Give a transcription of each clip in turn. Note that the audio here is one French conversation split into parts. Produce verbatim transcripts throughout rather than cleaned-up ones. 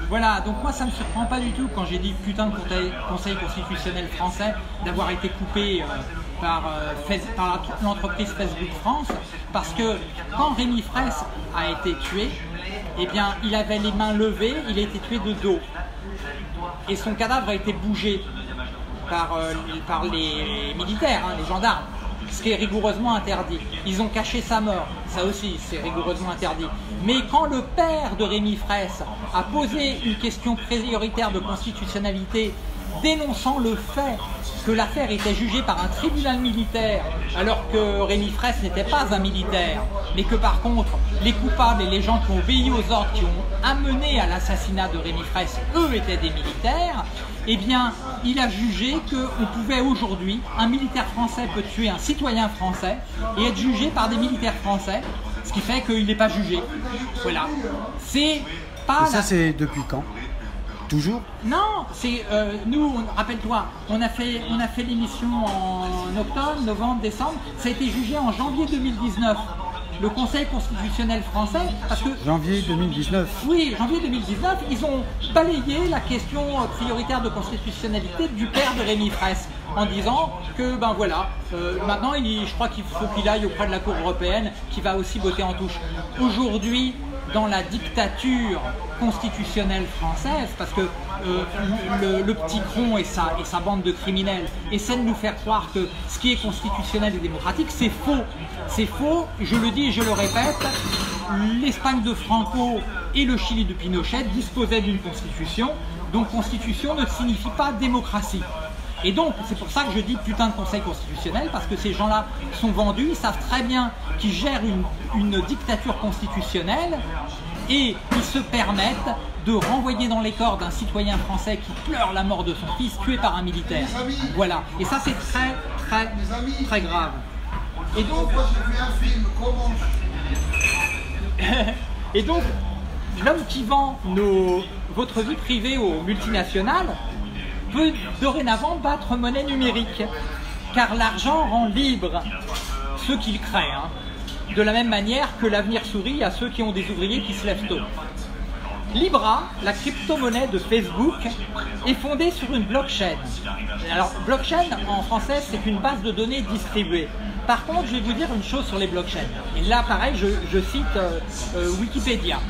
Voilà, donc moi ça ne me surprend pas du tout quand j'ai dit putain de conseil, conseil constitutionnel français d'avoir été coupé euh, par, euh, par l'entreprise Facebook France, parce que quand Rémi Fraisse a été tué, eh bien il avait les mains levées, il a été tué de dos. Et son cadavre a été bougé par, euh, par les militaires, hein, les gendarmes, ce qui est rigoureusement interdit. Ils ont caché sa mort, ça aussi c'est rigoureusement interdit. Mais quand le père de Rémi Fraisse a posé une question prioritaire de constitutionnalité dénonçant le fait que l'affaire était jugée par un tribunal militaire alors que Rémi Fraisse n'était pas un militaire, mais que par contre les coupables et les gens qui ont obéi aux ordres, qui ont amené à l'assassinat de Rémi Fraisse, eux étaient des militaires, eh bien il a jugé qu'on pouvait aujourd'hui, un militaire français peut tuer un citoyen français et être jugé par des militaires français, ce qui fait qu'il n'est pas jugé. Voilà. C'est pas... Et ça, la... c'est depuis quand? Toujours? Non, c'est euh, nous, rappelle-toi, on a fait, on a fait l'émission en octobre, novembre, décembre, ça a été jugé en janvier deux mille dix-neuf. Le Conseil constitutionnel français, parce que... janvier deux mille dix-neuf. Oui, janvier deux mille dix-neuf, ils ont balayé la question prioritaire de constitutionnalité du père de Rémi Fraisse, en disant que, ben voilà, euh, maintenant, il, je crois qu'il faut qu'il aille auprès de la Cour européenne, qui va aussi voter en touche. Aujourd'hui, dans la dictature constitutionnelle française, parce que euh, le, le petit Cron et sa, et sa bande de criminels essaient de nous faire croire que ce qui est constitutionnel et démocratique, c'est faux. C'est faux, je le dis et je le répète, l'Espagne de Franco et le Chili de Pinochet disposaient d'une constitution, donc constitution ne signifie pas démocratie. Et donc, c'est pour ça que je dis putain de conseil constitutionnel, parce que ces gens-là sont vendus, ils savent très bien qu'ils gèrent une, une dictature constitutionnelle et ils se permettent de renvoyer dans les corps d'un citoyen français qui pleure la mort de son fils tué par un militaire. Voilà. Et ça, c'est très, très, très grave. Et donc, et donc l'homme qui vend nos, votre vie privée aux multinationales peut dorénavant battre monnaie numérique, car l'argent rend libre ceux qui le créent, hein, de la même manière que l'avenir sourit à ceux qui ont des ouvriers qui se lèvent tôt. Libra, la crypto-monnaie de Facebook, est fondée sur une blockchain. Alors, blockchain en français, c'est une base de données distribuée. Par contre, je vais vous dire une chose sur les blockchains. Et là, pareil, je, je cite euh, euh, Wikipédia.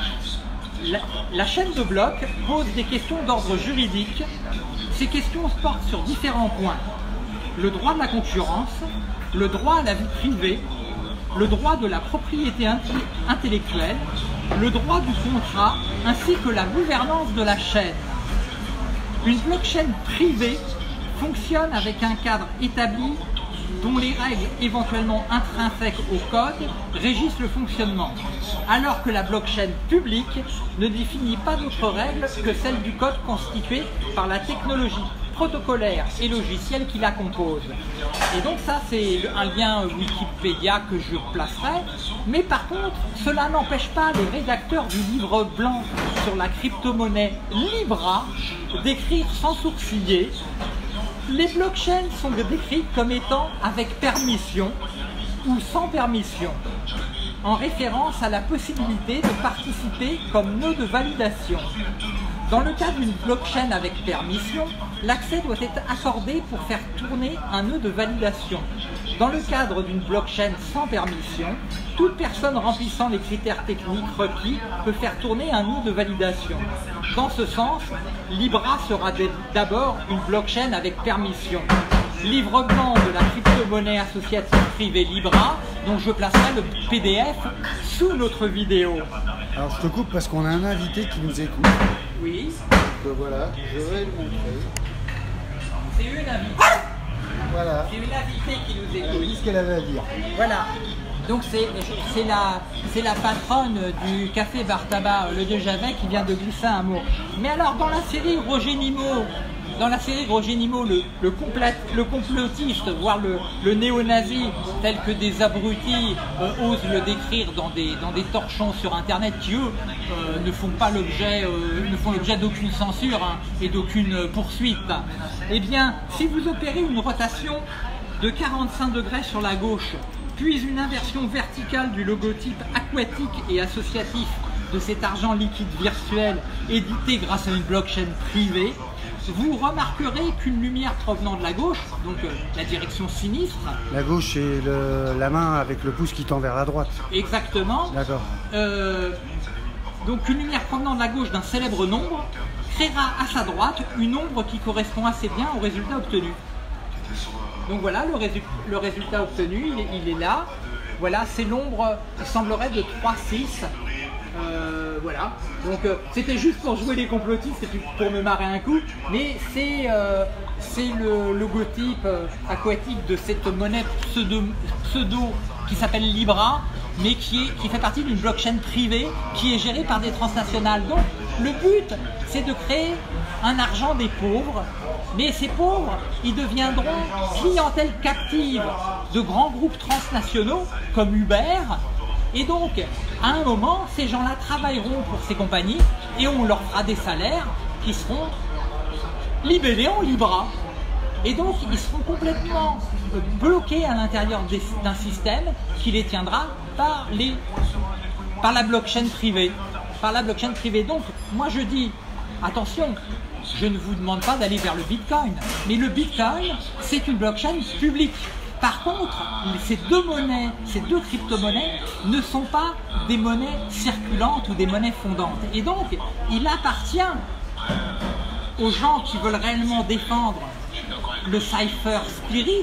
La, la chaîne de blocs pose des questions d'ordre juridique. Ces questions portent sur différents points. Le droit de la concurrence, le droit à la vie privée, le droit de la propriété intellectuelle, le droit du contrat, ainsi que la gouvernance de la chaîne. Une blockchain privée fonctionne avec un cadre établi dont les règles éventuellement intrinsèques au code régissent le fonctionnement, alors que la blockchain publique ne définit pas d'autres règles que celles du code constitué par la technologie protocolaire et logicielle qui la compose. Et donc ça, c'est un lien Wikipédia que je placerai, mais par contre, cela n'empêche pas les rédacteurs du livre blanc sur la crypto-monnaie Libra d'écrire sans sourciller: les blockchains sont décrites comme étant avec permission ou sans permission, en référence à la possibilité de participer comme nœud de validation. Dans le cas d'une blockchain avec permission, l'accès doit être accordé pour faire tourner un nœud de validation. Dans le cadre d'une blockchain sans permission, toute personne remplissant les critères techniques requis peut faire tourner un nœud de validation. Dans ce sens, Libra sera d'abord une blockchain avec permission. Livre blanc de la crypto-monnaie associative privée Libra, dont je placerai le P D F sous notre vidéo. Alors je te coupe parce qu'on a un invité qui nous écoute. Oui. Donc voilà, je vais le montrer. C'est une invitée. Voilà. C'est une invitée qui nous écoute. Elle dit ce qu'elle avait à dire. Voilà. Donc c'est la, la patronne du café Bar Tabac, le Dieu Javet, qui vient de glisser un mot. Mais alors dans la série Roger Nimmo, dans la série Roger Nimmo, le, le, le complotiste, voire le, le néo-nazi, tel que des abrutis euh, osent le décrire dans des, dans des torchons sur Internet qui, eux, euh, ne font pas l'objet euh, ne font l'objet d'aucune censure, hein, et d'aucune poursuite. Eh bien, si vous opérez une rotation de quarante-cinq degrés sur la gauche, puis une inversion verticale du logotype aquatique et associatif de cet argent liquide virtuel édité grâce à une blockchain privée, vous remarquerez qu'une lumière provenant de la gauche, donc euh, la direction sinistre... La gauche, c'est le, la main avec le pouce qui tend vers la droite. Exactement. D'accord. Euh, donc une lumière provenant de la gauche d'un célèbre nombre créera à sa droite une ombre qui correspond assez bien au résultat obtenu. Donc voilà, le, résu le résultat obtenu, il est, il est là. Voilà, c'est l'ombre, il semblerait, de trois six. Euh, voilà, donc euh, c'était juste pour jouer les complotistes et puis pour me marrer un coup, mais c'est euh, c'est le logotype euh, aquatique de cette monnaie pseudo, pseudo qui s'appelle Libra, mais qui, est, qui fait partie d'une blockchain privée qui est gérée par des transnationales. Donc le but, c'est de créer un argent des pauvres, mais ces pauvres, ils deviendront clientèle captive de grands groupes transnationaux comme Uber. Et donc, à un moment, ces gens-là travailleront pour ces compagnies et on leur fera des salaires qui seront libellés en Libra. Et donc, ils seront complètement bloqués à l'intérieur d'un système qui les tiendra par, les, par la blockchain privée. Par la blockchain privée. Donc, moi je dis, attention, je ne vous demande pas d'aller vers le Bitcoin, mais le Bitcoin, c'est une blockchain publique. Par contre, ces deux monnaies, ces deux crypto-monnaies ne sont pas des monnaies circulantes ou des monnaies fondantes. Et donc, il appartient aux gens qui veulent réellement défendre le cypher spirit,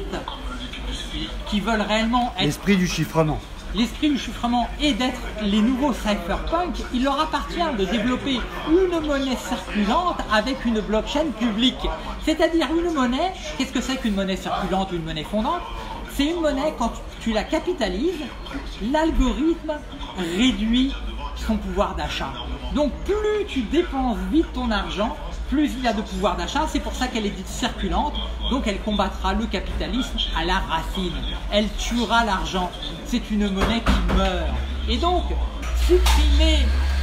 qui veulent réellement être... L'esprit du chiffrement. L'esprit du chiffrement et d'être les nouveaux cypherpunks, il leur appartient de développer une monnaie circulante avec une blockchain publique. C'est-à-dire une monnaie, qu'est-ce que c'est qu'une monnaie circulante ou une monnaie fondante? C'est une monnaie, quand tu la capitalises, l'algorithme réduit son pouvoir d'achat. Donc plus tu dépenses vite ton argent, plus il y a de pouvoir d'achat. C'est pour ça qu'elle est dite circulante. Donc elle combattra le capitalisme à la racine. Elle tuera l'argent. C'est une monnaie qui meurt. Et donc, supprimer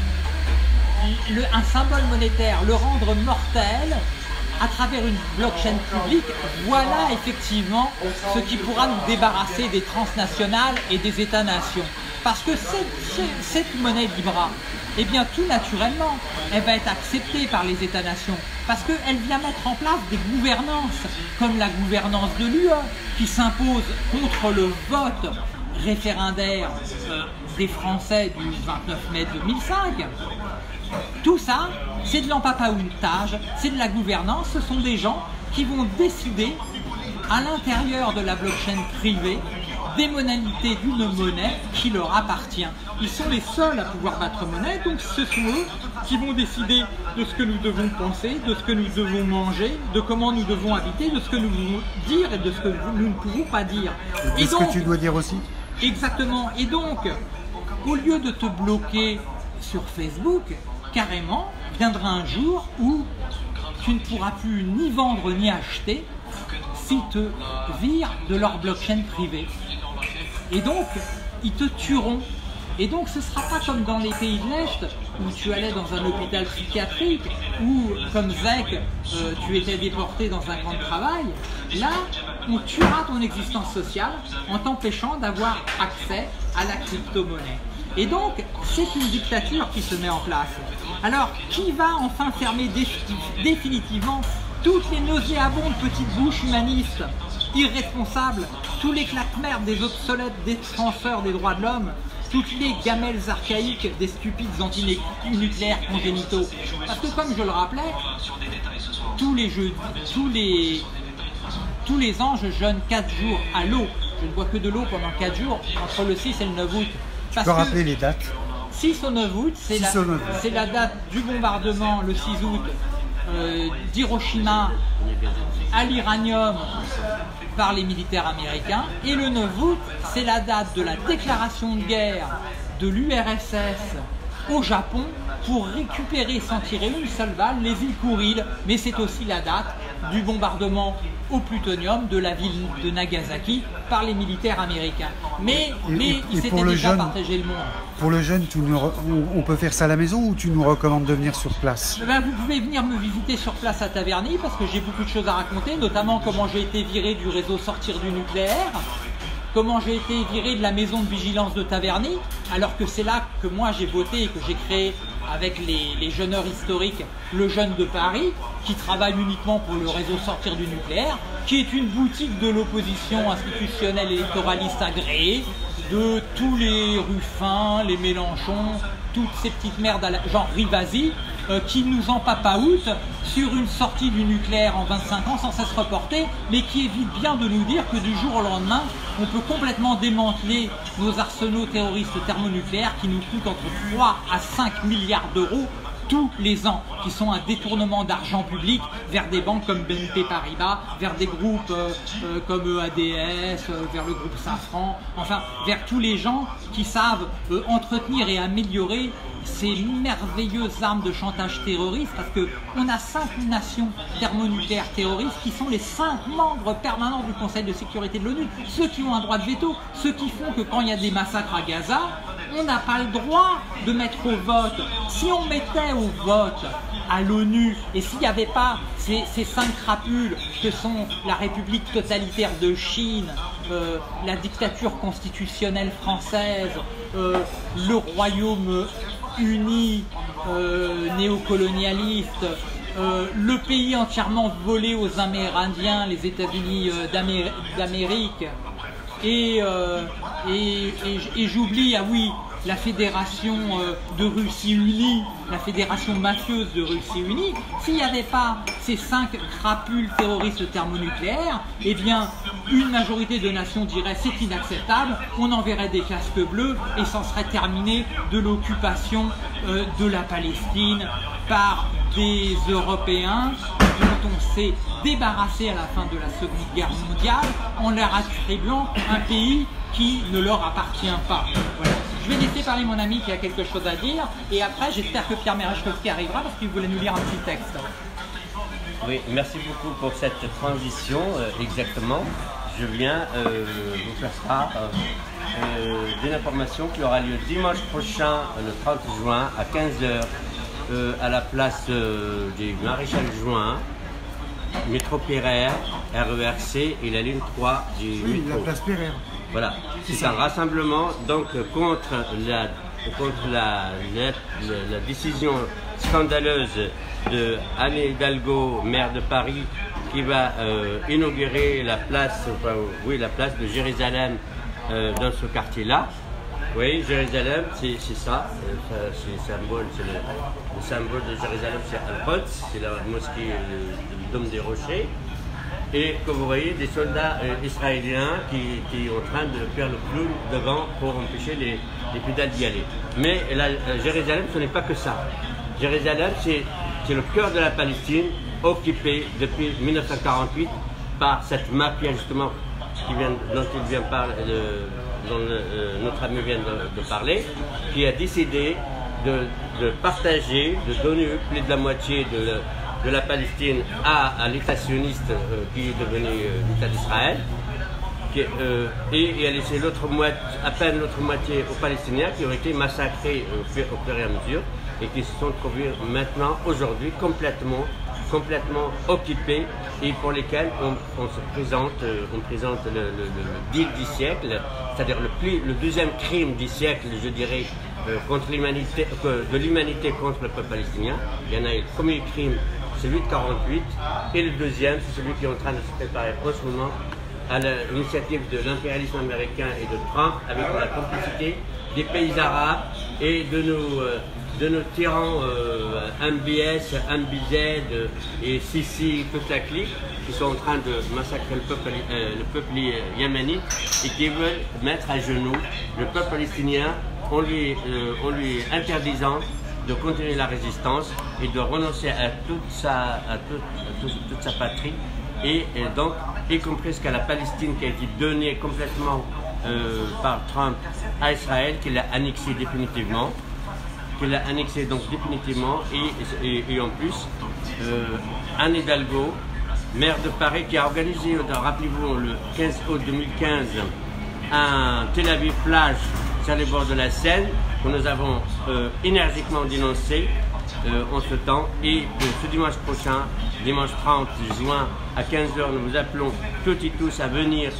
le, un symbole monétaire, le rendre mortel à travers une blockchain publique, voilà effectivement ce qui pourra nous débarrasser des transnationales et des États-nations. Parce que cette, cette monnaie Libra, eh bien tout naturellement, elle va être acceptée par les États-nations parce qu'elle vient mettre en place des gouvernances, comme la gouvernance de l'U E, qui s'impose contre le vote référendaire euh, des Français du vingt-neuf mai deux mille cinq. Tout ça, c'est de l'empapaoutage, c'est de la gouvernance, ce sont des gens qui vont décider à l'intérieur de la blockchain privée des modalités d'une monnaie qui leur appartient. Ils sont les seuls à pouvoir battre monnaie, donc ce sont eux qui vont décider de ce que nous devons penser, de ce que nous devons manger, de comment nous devons habiter, de ce que nous devons dire et de ce que nous ne pouvons pas dire. Et ce que tu dois dire aussi. Exactement. Et donc, au lieu de te bloquer sur Facebook, carrément, viendra un jour où tu ne pourras plus ni vendre ni acheter s'ils te virent de leur blockchain privée. Et donc, ils te tueront. Et donc, ce ne sera pas comme dans les pays de l'Est, où tu allais dans un hôpital psychiatrique, ou comme Zek, euh, tu étais déporté dans un camp de travail. Là, on tuera ton existence sociale en t'empêchant d'avoir accès à la crypto-monnaie. Et donc, c'est une dictature qui se met en place. Alors, qui va enfin fermer définitivement toutes les nauséabondes petites bouches humanistes, irresponsables, tous les claques-merdes des obsolètes défenseurs des droits de l'homme, toutes les gamelles archaïques des stupides antinucléaires congénitaux? Parce que comme je le rappelais, tous les jeudis, tous les, tous les ans, je jeûne quatre jours à l'eau. Je ne bois que de l'eau pendant quatre jours, entre le six et le neuf août. Tu peux rappeler les dates? six au neuf août, c'est la, la date du bombardement, le six août, euh, d'Hiroshima à l'uranium par les militaires américains. Et le neuf août, c'est la date de la déclaration de guerre de l'U R S S au Japon pour récupérer sans tirer une seule balle les îles Kuriles. Mais c'est aussi la date du bombardement au plutonium de la ville de Nagasaki par les militaires américains. Mais, et, mais ils s'étaient déjà jeune, partagé le monde. Pour le jeune, tu nous, on peut faire ça à la maison ou tu nous recommandes de venir sur place? Ben, vous pouvez venir me visiter sur place à Taverny parce que j'ai beaucoup de choses à raconter, notamment comment j'ai été viré du réseau Sortir du nucléaire. comment j'ai été viré de la maison de vigilance de Taverny, alors que c'est là que moi j'ai voté et que j'ai créé avec les, les jeuneurs historiques le Jeune de Paris, qui travaille uniquement pour le réseau Sortir du nucléaire, qui est une boutique de l'opposition institutionnelle électoraliste agréée, de tous les Ruffin, les Mélenchon, toutes ces petites merdes à la, genre Rivasi, euh, qui nous empapaoutent sur une sortie du nucléaire en vingt-cinq ans sans cesse reportée, mais qui évite bien de nous dire que du jour au lendemain, on peut complètement démanteler nos arsenaux terroristes thermonucléaires qui nous coûtent entre trois à cinq milliards d'euros tous les ans, qui sont un détournement d'argent public vers des banques comme B N P Paribas, vers des groupes euh, euh, comme E A D S, euh, vers le groupe Safran, enfin vers tous les gens qui savent euh, entretenir et améliorer ces merveilleuses armes de chantage terroriste, parce qu'on a cinq nations thermonucléaires terroristes qui sont les cinq membres permanents du Conseil de sécurité de l'ONU, ceux qui ont un droit de veto, ceux qui font que quand il y a des massacres à Gaza, on n'a pas le droit de mettre au vote. Si on mettait au vote à l'ONU et s'il n'y avait pas ces, ces cinq crapules que sont la République totalitaire de Chine, euh, la dictature constitutionnelle française, euh, le Royaume uni euh, néocolonialiste, euh, le pays entièrement volé aux Amérindiens, les États-Unis euh, d'Amérique, et, euh, et, et, et j'oublie, ah oui, la fédération euh, de Russie unie, la fédération mafieuse de Russie unie. S'il n'y avait pas ces cinq crapules terroristes thermonucléaires, eh bien, une majorité de nations dirait c'est inacceptable, on enverrait des casques bleus et s'en serait terminé de l'occupation euh, de la Palestine par des Européens dont on s'est débarrassé à la fin de la Seconde Guerre mondiale en leur attribuant un pays qui ne leur appartient pas. Voilà. Je vais laisser parler mon ami qui a quelque chose à dire, et après j'espère que Pierre Merechkovski arrivera parce qu'il voulait nous lire un petit texte. Oui, merci beaucoup pour cette transition, euh, exactement. Je viens euh, vous faire part euh, d'une information qui aura lieu dimanche prochain, le trente juin, à quinze heures, euh, à la place euh, du Maréchal Juin, métro Pereire, R E R C et la ligne trois du oui, métro. La place Pereire. Voilà, c'est un rassemblement donc contre la, contre la, la, la décision scandaleuse de Anne Hidalgo, maire de Paris, qui va euh, inaugurer la place, enfin, oui, la place de Jérusalem euh, dans ce quartier-là. Oui, Jérusalem, c'est ça, c'est le symbole, c'est le, le symbole de Jérusalem, c'est Al-Quds, c'est la mosquée, le, le dôme des rochers. Et que vous voyez des soldats euh, israéliens qui, qui sont en train de faire le clown devant pour empêcher les, les pédales d'y aller. Mais la, euh, Jérusalem, ce n'est pas que ça. Jérusalem, c'est le cœur de la Palestine, occupé depuis mille neuf cent quarante-huit par cette mafia justement qui vient, dont, il vient parler, de, dont le, euh, notre ami vient de, de parler, qui a décidé de, de partager, de donner plus de la moitié de le, de la Palestine à, à l'État sioniste euh, qui est devenu euh, l'État d'Israël, euh, et, et a laissé l'autre moitié, à peine l'autre moitié aux Palestiniens qui ont été massacrés euh, au fur et à mesure et qui se sont trouvés maintenant, aujourd'hui, complètement, complètement occupés et pour lesquels on, on se présente, euh, on présente le, le, le deal du siècle, c'est-à-dire le, plus, le deuxième crime du siècle, je dirais, euh, contre l'humanité, euh, de l'humanité contre le peuple palestinien. Il y en a le premier crime, celui de quarante-huit, et le deuxième, c'est celui qui est en train de se préparer en ce moment à l'initiative de l'impérialisme américain et de Trump, avec la complicité des pays arabes et de nos, de nos tyrans euh, M B S, M B Z et Sisi, toute la clique, qui sont en train de massacrer le peuple, euh, le peuple yéménite et qui veulent mettre à genoux le peuple palestinien en lui, euh, en lui interdisant de continuer la résistance et de renoncer à toute sa, à toute, à toute, toute sa patrie, et, et donc y compris jusqu'à la Palestine qui a été donnée complètement euh, par Trump à Israël, qu'il a annexé définitivement, qu'il a annexé donc définitivement, et, et, et en plus euh, Anne Hidalgo, maire de Paris, qui a organisé, rappelez-vous, le quinze août deux mille quinze, un Tel Aviv plage sur les bords de la Seine, que nous avons euh, énergiquement dénoncé euh, en ce temps, et euh, ce dimanche prochain, dimanche trente juin à quinze heures, nous vous appelons toutes et tous à venir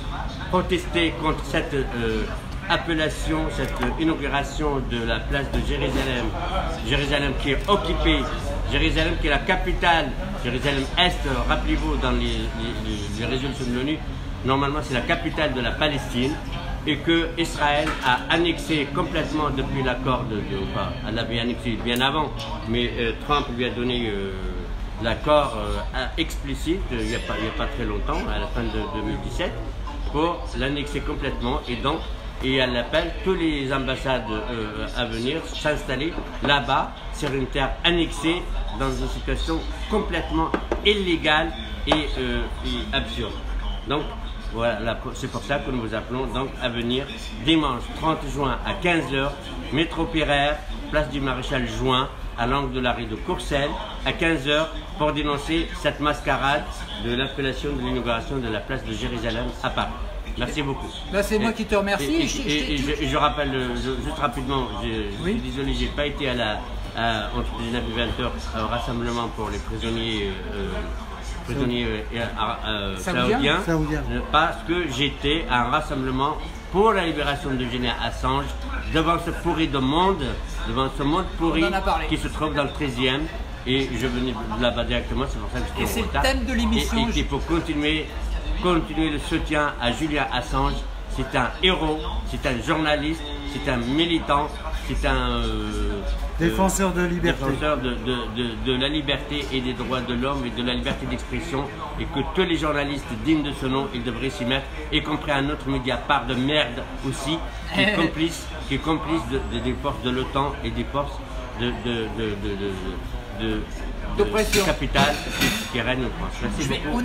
protester contre cette euh, appellation, cette inauguration de la place de Jérusalem, Jérusalem qui est occupée, Jérusalem qui est la capitale, Jérusalem-Est, rappelez-vous dans les, les, les résolutions de l'ONU, normalement c'est la capitale de la Palestine, et que Israël a annexé complètement depuis l'accord de, de enfin, elle l'avait annexé bien avant, mais euh, Trump lui a donné euh, l'accord euh, explicite il n'y a, a pas très longtemps, à la fin de deux mille dix-sept, pour l'annexer complètement, et donc et elle appelle tous les ambassades euh, à venir s'installer là-bas sur une terre annexée dans une situation complètement illégale et, euh, et absurde. Donc voilà, c'est pour ça que nous vous appelons donc à venir dimanche trente juin à quinze heures, métro Pereire, place du Maréchal Juin, à l'angle de l'arrêt de Courcelles, à quinze heures, pour dénoncer cette mascarade de l'appellation de l'inauguration de la place de Jérusalem à Paris. Merci beaucoup. Là, c'est moi qui te remercie. Et, et, je, et, et, je, et je rappelle, je, juste rapidement, je, oui. je suis désolé, j'ai pas été à la, à, entre dix-neuf et vingt heures au rassemblement pour les prisonniers, euh, prisonniers euh, euh, saoudiens, saoudiens, parce que j'étais à un rassemblement pour la libération d'Eugénie Assange devant ce pourri de monde, devant ce monde pourri qui se trouve dans le treizième. Et je venais là-bas directement, c'est pour ça que j'étais en retard. Et c'est le thème de l'émission. Et, et il faut continuer, continuer le soutien à Julian Assange. C'est un héros, c'est un journaliste, c'est un militant, c'est un euh, défenseur de liberté, défenseur de, de, de, de la liberté et des droits de l'homme et de la liberté d'expression, et que tous les journalistes dignes de ce nom, ils devraient s'y mettre, y compris un autre Mediapart de merde aussi, qui est complice, qui est complice de, de, des forces de l'OTAN et des forces de, de, de, de, de de, de, de capital qui, qui règne en France. Merci beaucoup.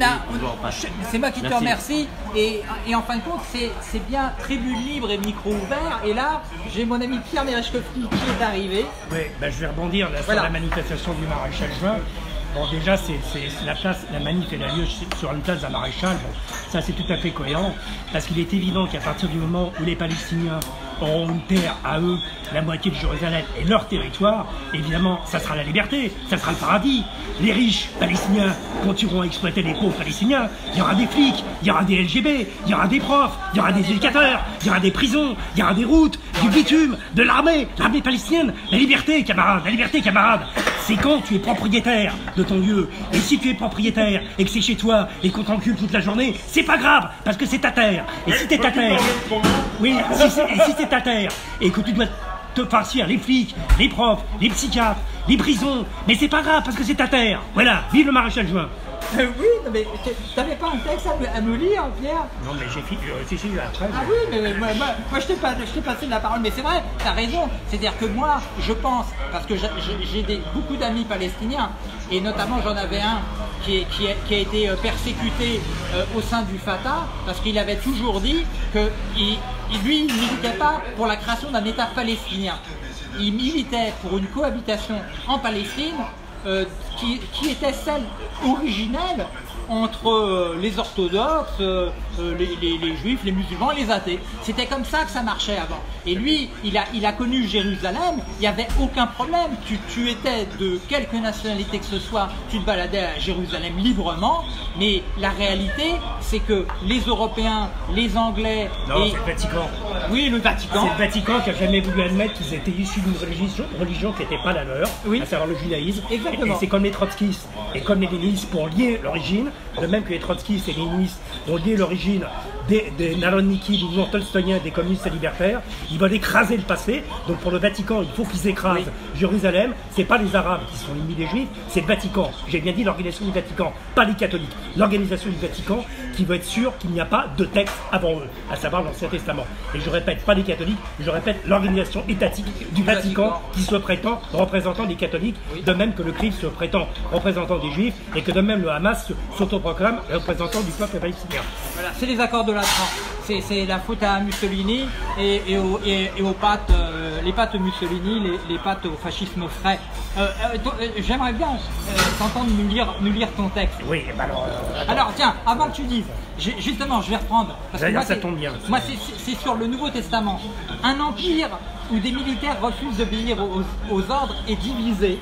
C'est moi qui Merci. te remercie. Et, et en fin de compte, c'est bien tribune libre et micro ouvert. Et là, j'ai mon ami Pierre Merechkovski qui est arrivé. Oui, ben, je vais rebondir là, voilà. sur la manifestation du Maréchal Juin. Bon, déjà, c'est la place, la manif elle a lieu sur une place d'un maréchal. Bon, ça, c'est tout à fait cohérent. Parce qu'il est évident qu'à partir du moment où les Palestiniens auront une terre à eux, la moitié de Jérusalem et leur territoire, évidemment, ça sera la liberté, ça sera le paradis. Les riches palestiniens continueront à exploiter les pauvres palestiniens. Il y aura des flics, il y aura des L G B, il y aura des profs, il y aura des éducateurs, il y aura des prisons, il y aura des routes, du bitume, de l'armée, l'armée palestinienne. La liberté, camarades, la liberté, camarades, c'est quand tu es propriétaire de ton lieu. Et si tu es propriétaire et que c'est chez toi et qu'on t'encule toute la journée, c'est pas grave, parce que c'est ta terre. Et si t'es ta terre, oui, si c'est ta terre et que tu dois te farcir les flics, les profs, les psychiatres, les prisons, mais c'est pas grave parce que c'est ta terre. Voilà, vive le Maréchal Juin. Euh, oui, mais t'avais pas un texte à me lire, Pierre? Non, mais j'ai réfléchi après. Ah oui, mais moi, moi, moi je t'ai pas, passé de la parole, mais c'est vrai, t'as raison. C'est-à-dire que moi, je pense, parce que j'ai beaucoup d'amis palestiniens, et notamment j'en avais un qui, est, qui, est, qui a été persécuté euh, au sein du Fatah, parce qu'il avait toujours dit que il, lui, il ne militait pas pour la création d'un État palestinien. Il militait pour une cohabitation en Palestine, Euh, qui, qui était celle originelle entre euh, les orthodoxes, euh, les, les, les juifs, les musulmans et les athées. C'était comme ça que ça marchait avant. Et lui, il a, il a connu Jérusalem, il n'y avait aucun problème. Tu, tu étais de quelque nationalité que ce soit, tu te baladais à Jérusalem librement, mais la réalité, c'est que les Européens, les Anglais... Non, et... c'est le Vatican. Oui, le Vatican. C'est le Vatican qui n'a jamais voulu admettre qu'ils étaient issus d'une religion, religion qui n'était pas la leur, oui. à savoir le judaïsme. Exactement. Et, et c'est comme les trotskistes et comme les léninistes pour lier l'origine, de même que les trotskistes et les léninistes ont lié l'origine des, des Narodniki, du mouvement tolstoïen, des communistes libertaires. Ils veulent écraser le passé. Donc pour le Vatican, il faut qu'ils écrasent oui. Jérusalem. C'est pas les Arabes qui sont ennemis des Juifs, c'est le Vatican. J'ai bien dit l'organisation du Vatican, pas les catholiques. L'organisation du Vatican qui veut être sûre qu'il n'y a pas de texte avant eux, à savoir l'Ancien Testament. Et je répète, pas les catholiques, je répète l'organisation étatique du Vatican qui se prétend représentant des catholiques, oui. de même que le Christ se prétend représentant des Juifs et que de même le Hamas s'autoproclame représentant du peuple palestinien. Voilà, c'est les accords de Latran. C'est la faute à Mussolini et, et, aux, et, et aux pattes, euh, les pattes Mussolini, les, les pattes au fascisme frais. Euh, euh, J'aimerais bien euh, t'entendre nous lire, nous lire ton texte. Oui, bah alors. Euh, alors tiens, avant que tu dises, justement, je vais reprendre. Parce que moi, ça tombe bien. Moi, c'est sur le Nouveau Testament. Un empire où des militaires refusent d'obéir aux, aux ordres est divisé.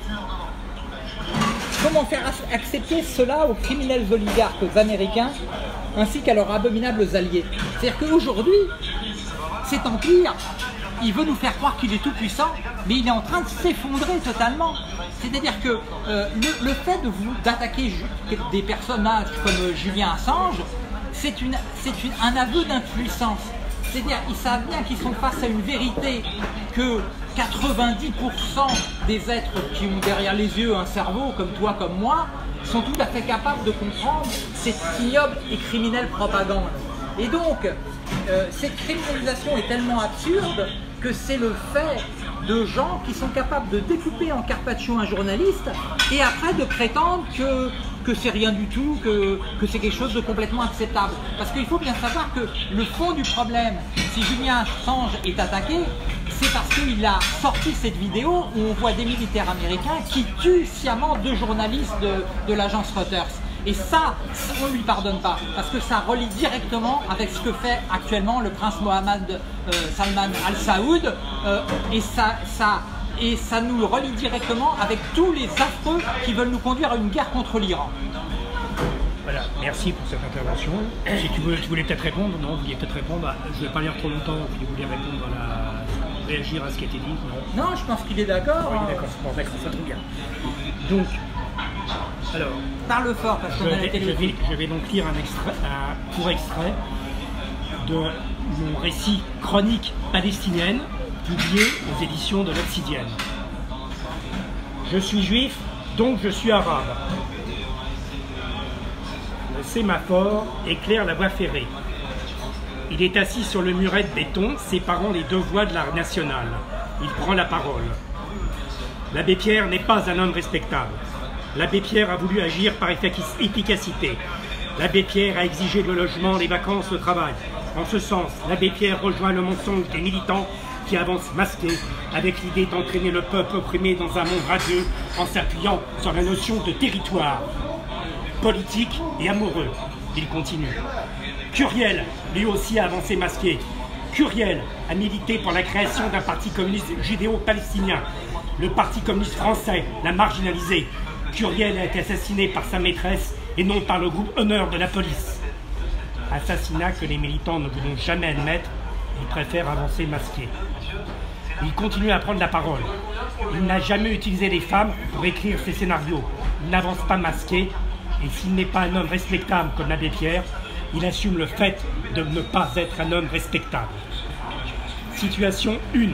Comment faire accepter cela aux criminels oligarques américains ainsi qu'à leurs abominables alliés? C'est-à-dire qu'aujourd'hui, cet empire, il veut nous faire croire qu'il est tout puissant, mais il est en train de s'effondrer totalement. C'est-à-dire que euh, le, le fait de vous d'attaquer des personnages comme euh, Julian Assange, c'est une, c'est une, un aveu d'impuissance. C'est-à-dire qu'ils savent bien qu'ils sont face à une vérité que quatre-vingt-dix pour cent des êtres qui ont derrière les yeux un cerveau, comme toi, comme moi, sont tout à fait capables de comprendre cette ignoble et criminelle propagande. Et donc, euh, cette criminalisation est tellement absurde que c'est le fait de gens qui sont capables de découper en carpaccio un journaliste et après de prétendre que, que c'est rien du tout, que, que c'est quelque chose de complètement acceptable. Parce qu'il faut bien savoir que le fond du problème, si Julian Assange est attaqué, c'est parce qu'il a sorti cette vidéo où on voit des militaires américains qui tuent sciemment deux journalistes de, de l'agence Reuters. Et ça, on ne lui pardonne pas, parce que ça relie directement avec ce que fait actuellement le prince Mohammed euh, Salman Al Saoud, euh, et, ça, ça, et ça nous relie directement avec tous les affreux qui veulent nous conduire à une guerre contre l'Iran. Voilà, merci pour cette intervention. Si tu voulais, tu voulais peut-être répondre, non, vous vouliez peut-être répondre, je ne vais pas lire trop longtemps, si vous voulez répondre à la... réagir à ce qui a été dit, non? Non, je pense qu'il est d'accord. Oui, d'accord, bon, d'accord, ça tombe bien. Donc, alors... Parle fort, parce qu'on je a la vais, télé. je, vais, je vais donc lire un, extrait, un court extrait de mon récit chronique palestinienne, publié aux éditions de l'Obsidienne. Je suis juif, donc je suis arabe. Le sémaphore éclaire la voie ferrée. Il est assis sur le muret de béton séparant les deux voies de la nationale. Il prend la parole. L'abbé Pierre n'est pas un homme respectable. L'abbé Pierre a voulu agir par efficacité. L'abbé Pierre a exigé le logement, les vacances, le travail. En ce sens, l'abbé Pierre rejoint le mensonge des militants qui avancent masqués avec l'idée d'entraîner le peuple opprimé dans un monde radieux en s'appuyant sur la notion de territoire politique et amoureux. Il continue. Curiel, lui aussi, a avancé masqué. Curiel a milité pour la création d'un parti communiste judéo-palestinien. Le parti communiste français l'a marginalisé. Curiel a été assassiné par sa maîtresse et non par le groupe Honneur de la police. Assassinat que les militants ne voudront jamais admettre, ils préfèrent avancer masqués. Il continue à prendre la parole. Il n'a jamais utilisé les femmes pour écrire ses scénarios. Il n'avance pas masqué et s'il n'est pas un homme respectable comme l'abbé Pierre, il assume le fait de ne pas être un homme respectable. Situation un.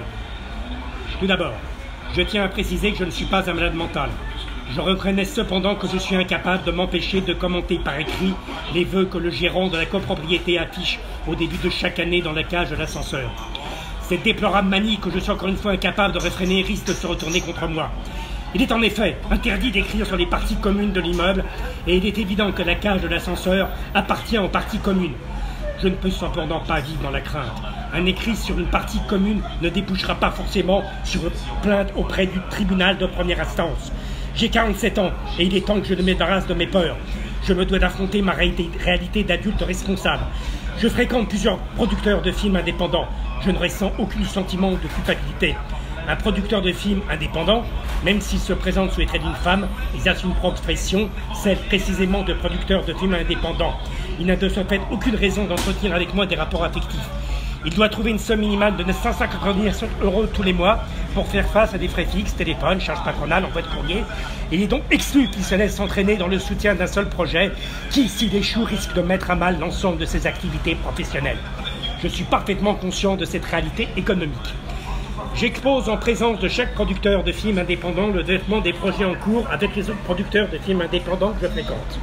Tout d'abord, je tiens à préciser que je ne suis pas un malade mental. Je reconnais cependant que je suis incapable de m'empêcher de commenter par écrit les vœux que le gérant de la copropriété affiche au début de chaque année dans la cage de l'ascenseur. Cette déplorable manie que je suis encore une fois incapable de réfréner risque de se retourner contre moi. Il est en effet interdit d'écrire sur les parties communes de l'immeuble et il est évident que la cage de l'ascenseur appartient aux parties communes. Je ne peux cependant pas vivre dans la crainte. Un écrit sur une partie commune ne débouchera pas forcément sur une plainte auprès du tribunal de première instance. J'ai quarante-sept ans et il est temps que je me débarrasse de mes peurs. Je me dois d'affronter ma réalité, réalité d'adulte responsable. Je fréquente plusieurs producteurs de films indépendants. Je ne ressens aucun sentiment de culpabilité. Un producteur de films indépendant, même s'il se présente sous les traits d'une femme, exerce une profession, celle précisément de producteur de films indépendants. Il n'a de ce fait aucune raison d'entretenir avec moi des rapports affectifs. Il doit trouver une somme minimale de neuf cent quatre-vingt-dix euros tous les mois pour faire face à des frais fixes, téléphone, charges patronales, envoi de courrier. Il est donc exclu qu'il se laisse entraîner dans le soutien d'un seul projet qui, s'il échoue, risque de mettre à mal l'ensemble de ses activités professionnelles. Je suis parfaitement conscient de cette réalité économique. J'expose en présence de chaque producteur de films indépendants le développement des projets en cours avec les autres producteurs de films indépendants que je fréquente.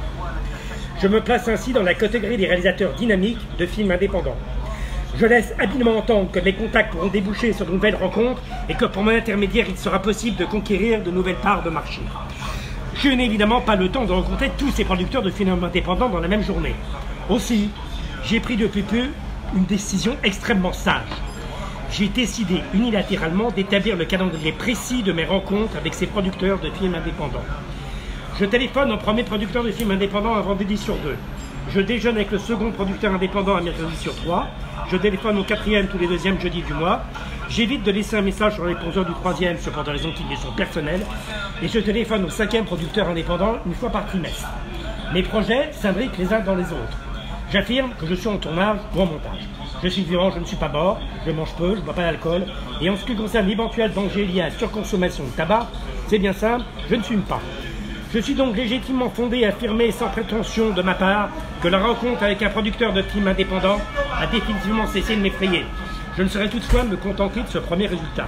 Je me place ainsi dans la catégorie des réalisateurs dynamiques de films indépendants. Je laisse habilement entendre que mes contacts pourront déboucher sur de nouvelles rencontres et que pour mon intermédiaire, il sera possible de conquérir de nouvelles parts de marché. Je n'ai évidemment pas le temps de rencontrer tous ces producteurs de films indépendants dans la même journée. Aussi, j'ai pris depuis peu une décision extrêmement sage. J'ai décidé unilatéralement d'établir le calendrier précis de mes rencontres avec ces producteurs de films indépendants. Je téléphone au premier producteur de films indépendants un vendredi sur deux. Je déjeune avec le second producteur indépendant un mercredi sur trois. Je téléphone au quatrième tous les deuxièmes jeudis du mois. J'évite de laisser un message sur les répondeurs du troisième, sur pour des raisons qui me sont personnelles. Et je téléphone au cinquième producteur indépendant une fois par trimestre. Mes projets s'imbriquent les uns dans les autres. J'affirme que je suis en tournage ou en montage. Je suis vivant, je ne suis pas mort, je mange peu, je ne bois pas d'alcool. Et en ce qui concerne l'éventuel danger lié à la surconsommation de tabac, c'est bien simple, je ne fume pas. Je suis donc légitimement fondé à affirmer sans prétention de ma part que la rencontre avec un producteur de films indépendant a définitivement cessé de m'effrayer. Je ne saurais toutefois me contenter de ce premier résultat.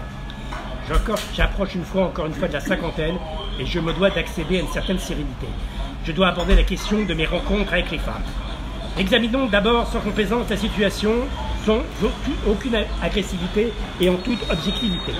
J'approche une fois encore une fois de la cinquantaine et je me dois d'accéder à une certaine sérénité. Je dois aborder la question de mes rencontres avec les femmes. Examinons d'abord sans complaisance la situation, sans aucune agressivité et en toute objectivité.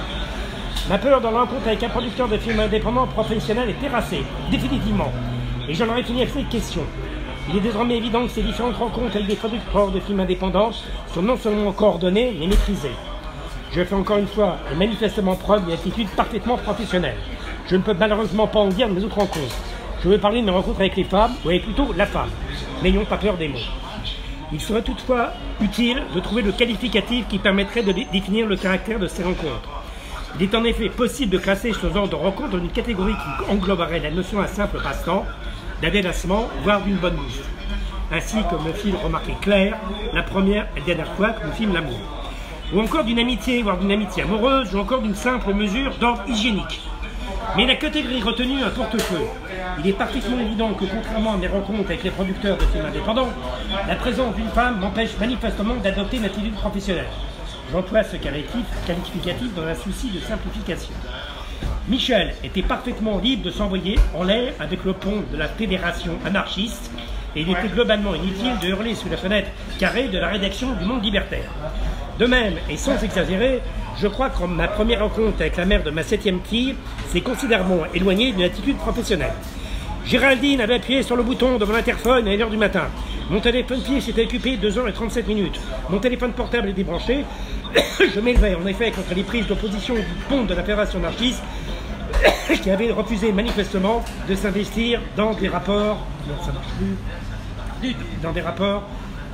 Ma peur dans la rencontre avec un producteur de films indépendants professionnels est terrassée, définitivement. Et j'en aurais fini avec cette question. Il est désormais évident que ces différentes rencontres avec des producteurs de films indépendants sont non seulement coordonnées, mais maîtrisées. Je fais encore une fois et manifestement preuve d'une attitude parfaitement professionnelle. Je ne peux malheureusement pas en dire de mes autres rencontres. Je veux parler de mes rencontres avec les femmes, ou avec plutôt la femme. N'ayons pas peur des mots. Il serait toutefois utile de trouver le qualificatif qui permettrait de définir le caractère de ces rencontres. Il est en effet possible de classer ce genre de rencontre dans une catégorie qui engloberait la notion d'un simple passe-temps, d'un délassement, voire d'une bonne bouffe. Ainsi, comme le film remarqué Claire, la première et dernière fois que nous filme l'amour. Ou encore d'une amitié, voire d'une amitié amoureuse, ou encore d'une simple mesure d'ordre hygiénique. Mais la catégorie retenue un porte-feu. Il est parfaitement évident que, contrairement à mes rencontres avec les producteurs de films indépendants, la présence d'une femme m'empêche manifestement d'adopter une attitude professionnelle. J'emploie ce qualificatif dans un souci de simplification. Michel était parfaitement libre de s'envoyer en l'air avec le pont de la fédération anarchiste et il était globalement inutile de hurler sous la fenêtre carrée de la rédaction du Monde libertaire. De même, et sans exagérer, je crois que ma première rencontre avec la mère de ma septième fille s'est considérablement éloignée d'une attitude professionnelle. Géraldine avait appuyé sur le bouton de mon interphone à une heure du matin. Mon téléphone fixe s'était occupé deux heures et trente-sept minutes. Mon téléphone portable était branché. Je m'élevais en effet contre les prises d'opposition du pont de la fédération anarchiste qui avait refusé manifestement de s'investir dans des rapports. Non, ça marche plus. Dans des rapports.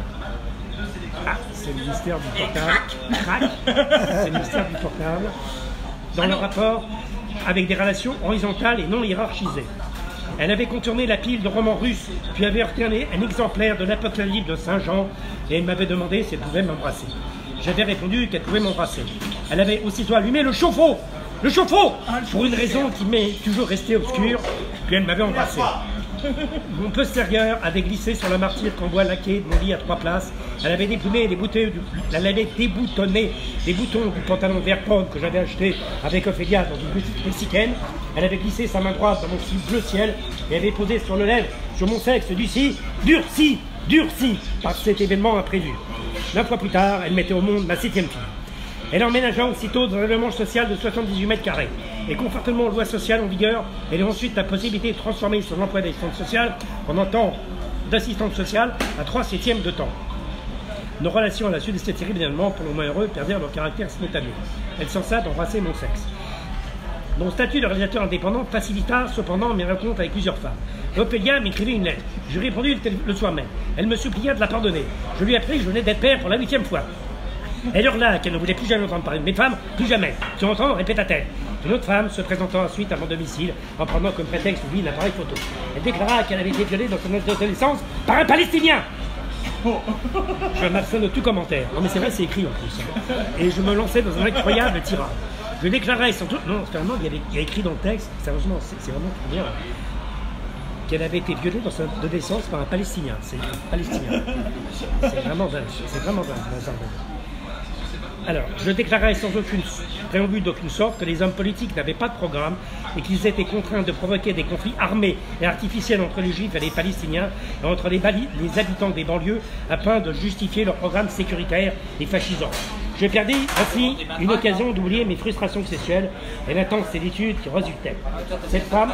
Ah, c'est le ministère du portable. Crac. C'est le ministère du portable. Dans le rapport avec des relations horizontales et non hiérarchisées. Elle avait contourné la pile de romans russes, puis avait retenu un exemplaire de l'Apocalypse de Saint Jean, et elle m'avait demandé si elle pouvait m'embrasser. J'avais répondu qu'elle pouvait m'embrasser. Elle avait aussitôt allumé le chauffe-eau, le chauffe-eau, pour une raison qui m'est toujours restée obscure, puis elle m'avait embrassé. Mon postérieur avait glissé sur la martyre qu'en bois laqué de mon lit à trois places. Elle avait déboulé les bouteilles du... Elle avait déboutonné les boutons du pantalon vert pomme que j'avais acheté avec Ophélia dans une petite mexicaine. Elle avait glissé sa main droite dans mon slip bleu ciel et avait posé sur le lèvre, sur mon sexe durci, durci, durci par cet événement imprévu. Neuf fois plus tard, elle mettait au monde ma septième fille. Elle emménagea aussitôt dans un logement social de soixante-dix-huit mètres carrés. Et conformément aux lois sociales en vigueur, elle eut ensuite la possibilité de transformer son emploi d'assistante sociale en un temps d'assistante sociale à trois septièmes de temps. Nos relations à la suite de cette série, évidemment, pour le moins heureux, perdirent leur caractère spontané. Elle cessa d'embrasser mon sexe. Mon statut de réalisateur indépendant facilita cependant mes rencontres avec plusieurs femmes. Ophélia m'écrivait une lettre. Je lui ai répondu le soir même. Elle me supplia de la pardonner. Je lui ai appris que je venais d'être père pour la huitième fois. Elle hurla qu'elle ne voulait plus jamais entendre parler de mes femmes, plus jamais. Tu entends, répéta-t-elle. Une autre femme se présentant ensuite à mon domicile en prenant comme prétexte lui l'appareil photo. Elle déclara qu'elle avait été violée dans son adolescence par un Palestinien. Je m'abstiens de tout commentaire. Non mais c'est vrai, c'est écrit en plus. Et je me lançais dans un incroyable tirage. Je déclarais sans tout... Non, finalement, il y, avait, il y a écrit dans le texte, sérieusement, c'est vraiment très bien, qu'elle avait été violée dans son adolescence par un Palestinien. C'est écrit, Palestinien. C'est vraiment dingue. C'est vraiment dingue. Alors, je déclarais sans aucune préambule d'aucune sorte que les hommes politiques n'avaient pas de programme et qu'ils étaient contraints de provoquer des conflits armés et artificiels entre les Juifs et les Palestiniens et entre les, les habitants des banlieues afin de justifier leur programme sécuritaire et fascisant. Je perdis ainsi une occasion d'oublier mes frustrations sexuelles et l'intense solitude qui résultait. Cette femme...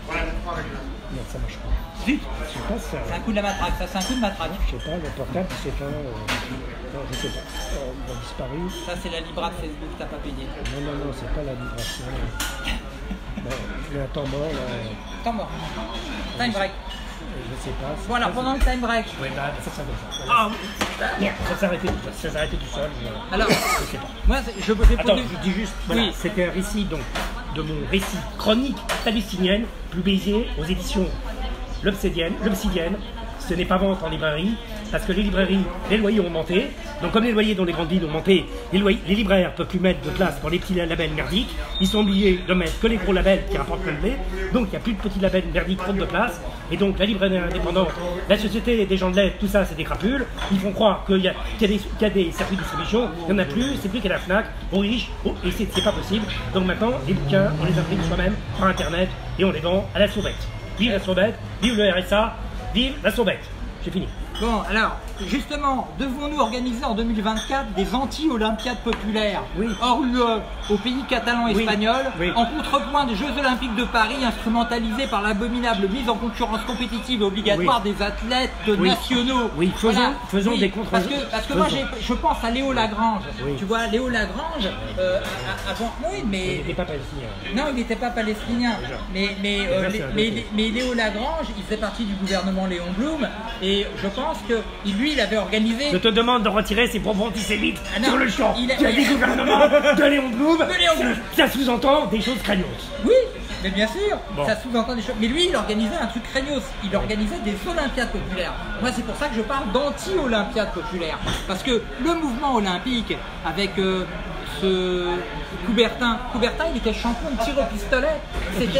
Non, ça marche pas. Vite, je sais pas ça. C'est un coup de la matraque, ça c'est un coup de matraque. Je sais pas, le portable, je sais pas. Euh... Non, je sais pas. Euh, il a disparu. Ça c'est la Libra de Facebook, t'as pas payé. Non, non, non, c'est pas la vibration. Bon, il y a un temps mort là. Temps mort. Time break. Je sais pas. Bon alors pendant le time break. Oui, bah ça ça comme ça. Ah oui. Ça s'arrêtait tout seul. Ça s'arrêtait tout seul. Alors, je sais pas. Moi, je vais Attends, je dis juste. Voilà, oui. C'était un récit donc de mon récit chronique palestinienne, publié aux éditions L'Obsidienne, L'Obsidienne, ce n'est pas vente en librairie, parce que les librairies, les loyers ont monté. Donc comme les loyers dans les grandes villes ont monté, les, loyers, les libraires ne peuvent plus mettre de place pour les petits labels merdiques. Ils sont obligés de mettre que les gros labels qui rapportent le blé. Donc il n'y a plus de petits labels merdiques faute de place. Et donc la librairie indépendante, la société des gens de l'aide, tout ça c'est des crapules. Ils font croire qu'il y, qu'il y, qu'il y a des circuits de distribution. Il n'y en a plus, c'est plus qu'à la FNAC, aux riches, oh, et c'est, c'est pas possible. Donc maintenant, les bouquins, on les imprime soi-même par Internet et on les vend à la sauvette. Vive la sauvette, vive le R S A, vive la sauvette. J'ai fini. Bon, alors, justement, devons-nous organiser en deux mille vingt-quatre des anti-olympiades populaires, oui. hors U E, au pays catalan oui. espagnol, oui. en contrepoint des Jeux Olympiques de Paris, instrumentalisés par l'abominable mise en concurrence compétitive et obligatoire oui. des athlètes oui. nationaux. Oui, faisons, voilà. faisons oui. des contre Parce que, parce que moi, j'ai, je pense à Léo Lagrange. Oui. Tu vois, Léo Lagrange, euh, avant. Oui, mais. Il n'était pas palestinien. Non, il n'était pas palestinien. Mais, mais, euh, les, mais, mais Léo Lagrange, il faisait partie du gouvernement Léon Blum, et je pense que lui, il avait organisé. Je te demande de retirer ces propos antisémites ah sur le champ. Il a... Tu as dit gouvernement de Léon Blum. De Léon Blum. Ça, ça sous-entend des choses craignos. Oui, mais bien sûr, bon. Ça sous-entend des choses. Mais lui, il organisait un truc craignos. Il organisait des Olympiades populaires. Moi, c'est pour ça que je parle d'anti-Olympiades populaires. Parce que le mouvement olympique, avec euh, ce Coubertin, Coubertin, il était champion de tir au pistolet. C'était.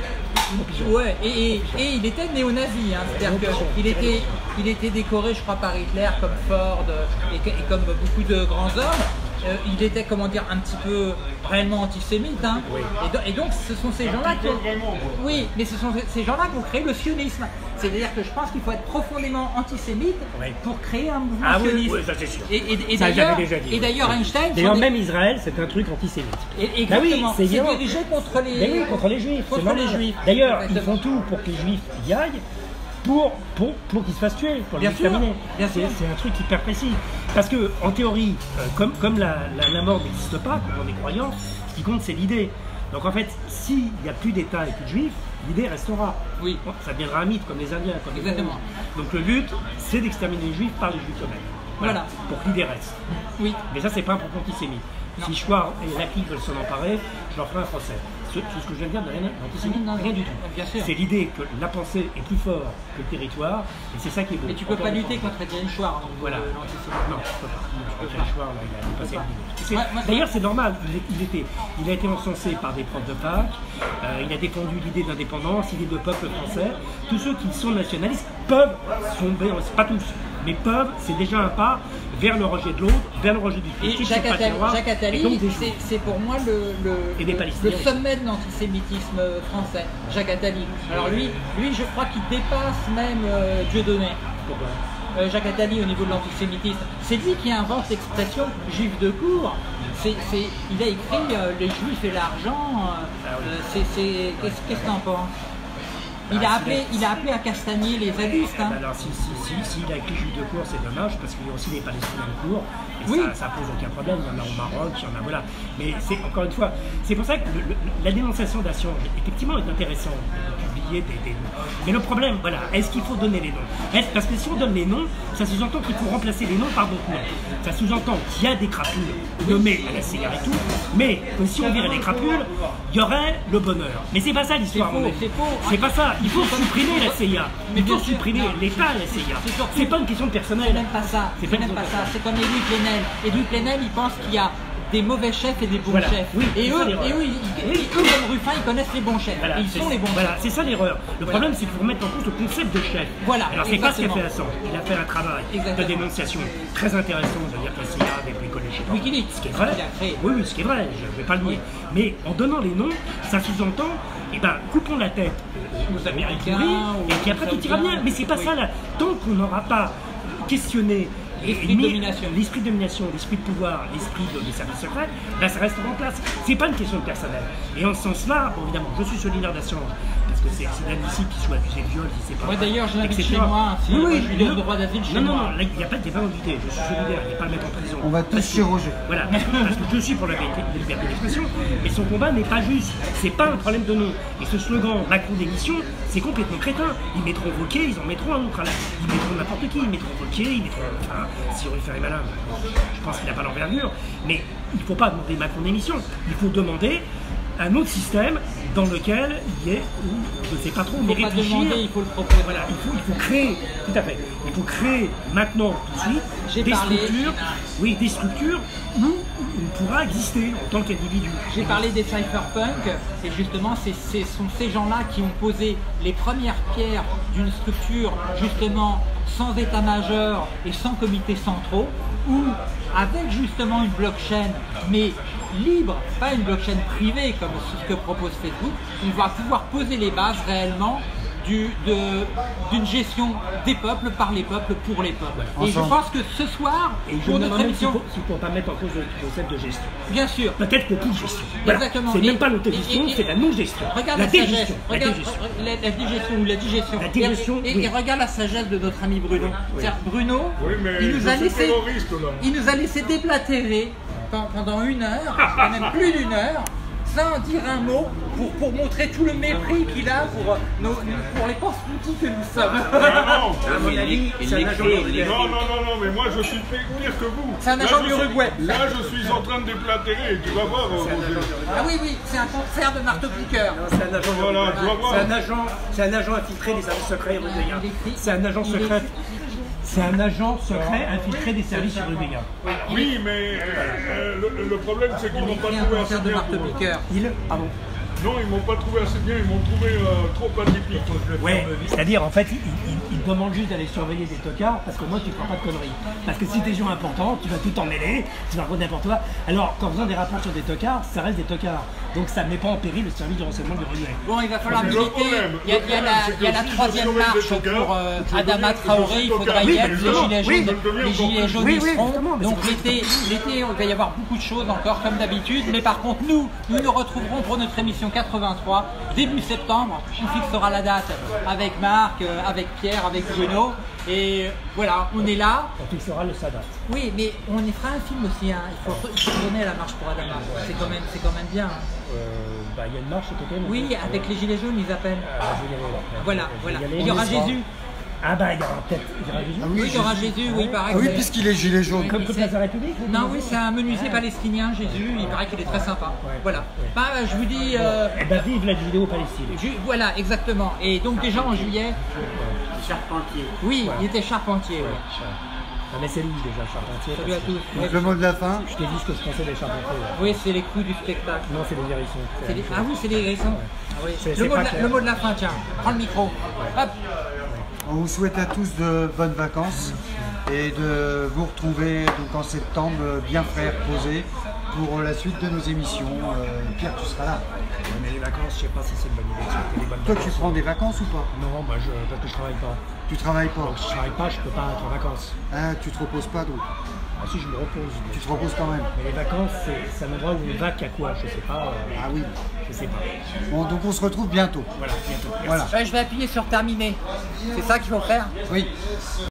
Ouais, et, et, et il était néo-nazi, hein, c'est-à-dire qu'il était, il était décoré, je crois, par Hitler comme Ford et, et comme beaucoup de grands hommes. Euh, il était, comment dire, un petit peu réellement antisémite, hein. Oui. Et, do- et donc ce sont ces gens-là qui ont... Oui, mais ce sont ces gens-là qui ont créé le sionisme. C'est-à-dire que je pense qu'il faut être profondément antisémite oui. pour créer un mouvement ah, sioniste. Oui, oui, ça c'est sûr. Et, et, et ça, d'ailleurs, déjà dit, et d'ailleurs oui. Einstein... D'ailleurs, des... même Israël, c'est un truc antisémite. Et, exactement, bah oui, c'est, c'est dirigé contre les... Mais oui, contre les juifs. Contre les juifs. D'ailleurs, ils font tout pour que les juifs y aillent. Pour, pour, pour qu'ils se fassent tuer, pour les exterminer. C'est, c'est un truc hyper précis. Parce que, en théorie, euh, comme, comme la, la, la mort n'existe pas, comme on est croyant, ce qui compte, c'est l'idée. Donc en fait, s'il n'y a plus d'État et plus de juifs, l'idée restera. Oui. Bon, ça deviendra un mythe, comme les Indiens. Comme Exactement. Les Donc le but, c'est d'exterminer les juifs par les juifs eux-mêmes. Voilà. voilà. Pour que l'idée reste. Oui. Mais ça, c'est pas un propos antisémite. Non. Si Chouard et Laki veulent s'en emparer, je leur ferai un procès. Tout ce que je viens de dire, rien d'antisémite, rien du tout. Bien sûr. C'est l'idée que la pensée est plus forte que le territoire, et c'est ça qui est beau. Mais tu peux pas lutter contre Étienne Chouard. Voilà. Non, je peux pas. Étienne Chouard, là, il a dépassé la limite. Ouais, moi, d'ailleurs, c'est normal. Il, est, il, était, il a été encensé par des profs de fac. Euh, il a défendu l'idée d'indépendance, l'idée de peuple français. Tous ceux qui sont nationalistes peuvent tomber, pas tous, mais peuvent, c'est déjà un pas vers le rejet de l'autre, vers le rejet du christianisme. Et Jacques Attali, Jacques Attali c'est, c'est pour moi le, le, le, le sommet de l'antisémitisme français. Jacques Attali. Alors lui, lui, je crois qu'il dépasse même euh, Dieudonné. Pourquoi euh, Jacques Attali au niveau de l'antisémitisme. C'est lui qui invente l'expression juif de cour. C'est, c'est, il a écrit euh, les juifs et l'argent. Euh, ah oui. euh, c'est, c'est, qu'est-ce, qu'est-ce que t'en penses? Il a, appelé, il a appelé à castagner les zadistes. Hein. Alors, si, si, si, si il a écrit juif de cour, c'est dommage, parce qu'il y a aussi les Palestiniens de cour, et oui. ça, ça pose aucun problème. Il y en a au Maroc, il y en a, voilà. Mais c'est, encore une fois, c'est pour ça que le, le, la dénonciation d'Assange, effectivement, est intéressante de publier des, des noms. Mais le problème, voilà, est-ce qu'il faut donner les noms? Est-ce, parce que si on donne les noms, ça sous-entend qu'il faut remplacer les noms par d'autres noms. Ça sous-entend qu'il y a des crapules nommées à la C I A et tout, mais que si on virait les crapules, il y aurait le bonheur. Mais c'est pas ça l'histoire, c'est, faux, c'est, faux. c'est pas ça. Il faut supprimer la C I A. Il faut supprimer l'État à la C I A. C'est, c'est pas une question de personnel. C'est même pas ça. C'est, c'est même pas ça. C'est comme Édouard Plenel. Édouard Plenel, il pense qu'il y a des mauvais chefs et des bons voilà. chefs. Oui, et, eux, et eux, ils, oui. eux, comme Ruffin, ils connaissent les bons chefs. Voilà, et ils sont les bons voilà, chefs. C'est ça l'erreur. Le voilà. problème, c'est qu'il faut remettre en compte le concept de chef. Voilà. Alors, c'est pas ce qu'a fait Assange. Il a fait un travail exactement. de dénonciation très intéressant, c'est-à-dire que la C I A avait bricolé chez lui. Wikileaks. Ce qui est vrai. Oui, oui, ce qui est vrai. Je ne vais pas le nier. Mais en donnant les noms, ça sous-entend, eh ben, coupons la tête aux Américains, et puis après tout ira bien. Mais c'est pas ça là. Tant qu'on n'aura pas questionné l'esprit de domination, l'esprit de domination, l'esprit de pouvoir, l'esprit de, des services secrets, ben ça restera en place. C'est pas une question de personnel. Et en ce sens-là, bon, évidemment, je suis solidaire d'Assange, parce que c'est inadmissible qu'il soit accusé de viol, si c'est pas. Moi d'ailleurs, je l'invite chez moi, si oui, oui, je lui donne le droit d'asile chez non, moi. Non, non, il n'y a pas de débat invité, je suis solidaire, il n'y a pas à le mettre en prison. On va tous chez Roger. Voilà, parce que, parce que je suis pour la liberté d'expression, mais son combat n'est pas juste, c'est pas un problème de nom. Et ce slogan, Macron démission, c'est complètement crétin. Ils mettront Wauquiez, ils en mettront un autre à la. Ils mettront n'importe qui, ils mettront Wauquiez, ils mettront. Enfin, si on lui fait mal. Je pense qu'il n'a pas l'envergure, mais il ne faut pas demander Macron démission. Il faut demander un autre système dans lequel il y ait, je ne sais pas trop, mais Il faut pas réfléchir. demander, il faut le proposer. Voilà, il faut, il faut créer, tout à fait, il faut créer maintenant, tout de suite, J'ai des parlé- structures, oui, des structures où on pourra exister en tant qu'individu. J'ai parlé des cypherpunks, et justement, ce sont ces gens-là qui ont posé les premières pierres d'une structure, justement, sans état-major et sans comités centraux, où, avec justement une blockchain, mais libre, pas une blockchain privée comme ce que propose Facebook, on va pouvoir poser les bases réellement du- de- d'une gestion des peuples, par les peuples, pour les peuples. Et je Ensemble. pense que ce soir, Et je pour me notre demande même s'il émission, faut, s'il faut pas mettre en cause le concept de gestion. bien sûr, Peut-être beaucoup de gestion. Voilà. Exactement. C'est Et- même pas l'autogestion, et- et- c'est la non-gestion. regarde la la, sagesse, dégestion. La regarde dégestion. la, la digestion ou la digestion. La digestion, et, et- oui. et regarde la sagesse de notre ami Bruno. C'est-à-dire, Bruno, Oui, mais il nous je a suis laissé, terroriste, là. il nous a laissé déblatérer pen- pendant une heure, et même plus d'une heure, sans dire un mot, pour, pour montrer tout le mépris qu'il a pour, nos, pour les pense-petits que nous sommes. Non, non, À mon il avis, l'é- il c'est un l'écrit, agent il uruguayen. l'écrit. non, non, non, non, mais moi je suis pire pire que vous. C'est un Là, agent je de suis- l'Uruguay. Là, je suis en train de déplatérer, tu vas voir, Roger. Ah oui, oui, c'est un concert de marteau-piqueur. Non, c'est un agent Voilà, uruguayen. tu vas voir. C'est un agent, c'est un agent infiltré des services secrets uruguayens. Il écrit- C'est un agent il secret. écrit- C'est un agent secret infiltré des services uruguayens. Oui, mais euh, le, le problème c'est qu'ils m'ont pas Il écrit un trouvé assez concert de bien. pour- marteau-piqueur. Il, pardon. Non, ils m'ont pas trouvé assez bien, ils m'ont trouvé euh, trop atypique. Ouais, c'est-à-dire en fait, il, il, il demande juste d'aller surveiller des tocards parce que moi tu ne feras pas de conneries. Parce que si t'es gens importants, tu vas tout emmêler, tu vas raconter n'importe quoi. Alors qu'en faisant des rapports sur des tocards, ça reste des tocards. Donc ça ne met pas en péril le service de renseignement du Uruguay. Bon, il va falloir Le militer. problème, Il y a, le il y a problème, la, c'est il y a que la si je troisième surveille marche des tocards, pour euh, je Adama deviens- je Traoré. suis Il faudra tocard. y Oui, être. mais Les justement, gilets oui, jaunes, je deviens les encore gilets plus. jaunes Oui, y oui, seront. justement, mais Donc c'est pour l'été, l'été, il va y avoir beaucoup de choses encore comme d'habitude. Mais par contre, nous, nous nous retrouverons pour notre émission quatre-vingt-trois début septembre. On fixera la date avec Marc, euh, avec Pierre, avec Bruno. Et voilà, on est là. On fixera le Sadat. Oui, mais on y fera un film aussi. Hein. Il faut retourner à la marche pour Adama. C'est quand même, c'est quand même bien. Hein. Euh, bah, il y a une marche cet été. Oui, avec les gilets jaunes, ils appellent. Euh, je vais y aller, après. Voilà, Je vais voilà. y aller, Il y on aura y sera. Jésus. Ah bah il y aura peut-être. Il y aura Jésus. Ah Oui, il y aura Jésus, oui, il paraît Ah oui, que- puisqu'il est gilet jaune. Comme comme c'est- place de la République ou Non, comment oui, ça c'est un menuisier Ah. palestinien, Jésus. Il paraît qu'il est très sympa. Ouais. Voilà. Ouais. Bah, je vous dis. euh, Eh ben vive la vidéo Palestine. ju- voilà, exactement. Et donc, déjà en juillet, Charpentier. oui, Voilà. il était charpentier. ouais. Ah mais c'est lui déjà, Charpentier. Salut à parce que tous. Donc le mot de la fin. Je t'ai dit ce que je pensais des Charpentiers. là. Oui, c'est les coups du spectacle. Non, c'est des hérissons. c'est C'est la les- même chose. Ah oui, c'est les hérissons. Ah oui. C'est- Le, c'est mot pas de la, clair. le mot de la fin, tiens. Prends le micro. Hop. On vous souhaite à tous de bonnes vacances et de vous retrouver donc en septembre bien frais reposés pour la suite de nos émissions. Euh, Pierre, tu seras là. Ouais, mais les vacances, je sais pas si c'est une bonne idée de souhaiter des bonnes Toi, tu vacances. prends des vacances ou pas? Non, bah je, parce que je travaille pas. Tu travailles pas. Donc si je travaille pas, je peux pas être en vacances. Ah, tu te reposes pas donc. Ah si, je me repose. mais- Tu te reposes quand même. Mais les vacances, c'est c'est un endroit où on va qu'à quoi, je sais pas. euh, Ah oui. Je sais pas. Bon, donc on se retrouve bientôt. Voilà, bientôt. Merci. Voilà. Ouais, je vais appuyer sur terminer. C'est ça qu'il faut faire. Oui.